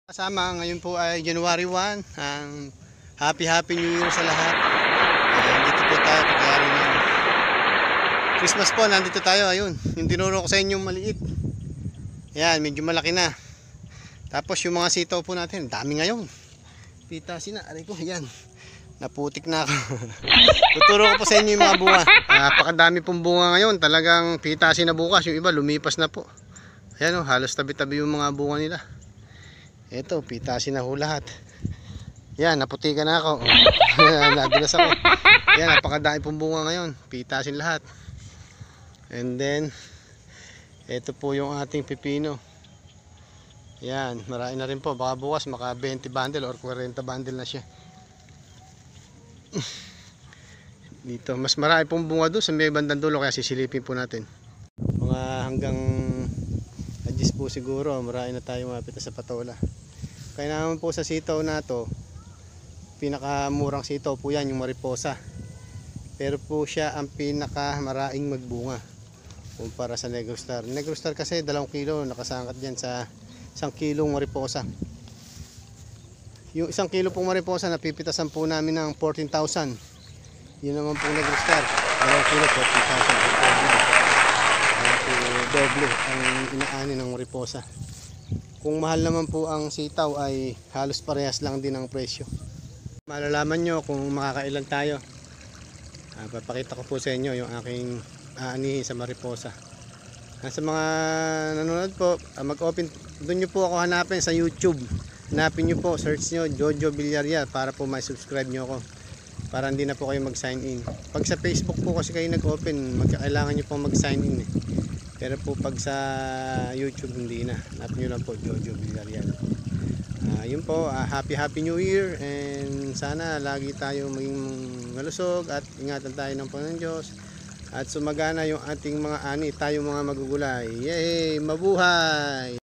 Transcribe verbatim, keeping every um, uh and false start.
Kasama ngayon po ay January first, ang happy happy new year sa lahat. Ayan, dito po tayo pagkari ng Christmas po, nandito tayo, ayun. Yung tinuro ko sa inyong maliit. Ayan, medyo malaki na. Tapos yung mga sitaw po natin, dami ngayon. Pitasin na, aray ko, ayan. Naputik na ako. Tuturo ko po sa inyo yung mga bunga. Napakadami pong bunga ngayon, talagang pitasin na bukas. Yung iba lumipas na po. Ayan o, halos tabi-tabi yung mga bunga nila. Ito, pitasin na ho lahat. Yan, naputikan na ako. Nadulas ako. Yan, napakadami pong bunga ngayon. Pitasin lahat. And then, ito po yung ating pipino. Yan, marami na rin po. Baka bukas maka twenty bundle or forty bundle na siya. Dito, mas marami pong bunga doon sa may bandang dulo, kaya sisilipin po natin. Mga hanggang adjust po siguro, marami na tayo mapita sa patola. Kaya naman po sa sitaw na to, pinakamurang sitaw po yan, yung mariposa. Pero po siya ang pinakamaraing magbunga kumpara sa Negro Star. Negro Star kasi dalawang kilo, nakasangkat dyan sa isang kilong mariposa. Yung isang kilo pong mariposa, napipitasan po namin ng fourteen thousand. Yun naman po Negro Star, dalawang kilo, fourteen thousand. Doble ang inaani ng mariposa. Kung mahal naman po ang sitaw ay halos parehas lang din ang presyo. Malalaman nyo kung makakailan tayo. Uh, papakita ko po sa inyo yung aking aanihin sa mariposa. Uh, sa mga nanonood po, uh, mag-open, doon nyo po ako hanapin sa YouTube. Hanapin nyo po, search nyo Jojo Villaria para po may-subscribe nyo ako. Para hindi na po kayo mag-sign in. Pag sa Facebook po kasi kayo nag-open, magkakailangan nyo po mag-sign in eh. Pero po pag sa YouTube hindi na. Hanapin nyo lang po Jojo Villaria. Uh, yun po, uh, happy happy new year. And sana lagi tayo maging malusog at ingatan tayo ng Panginoon Diyos. At sumagana yung ating mga ani, tayo mga magugulay. Yay! Mabuhay!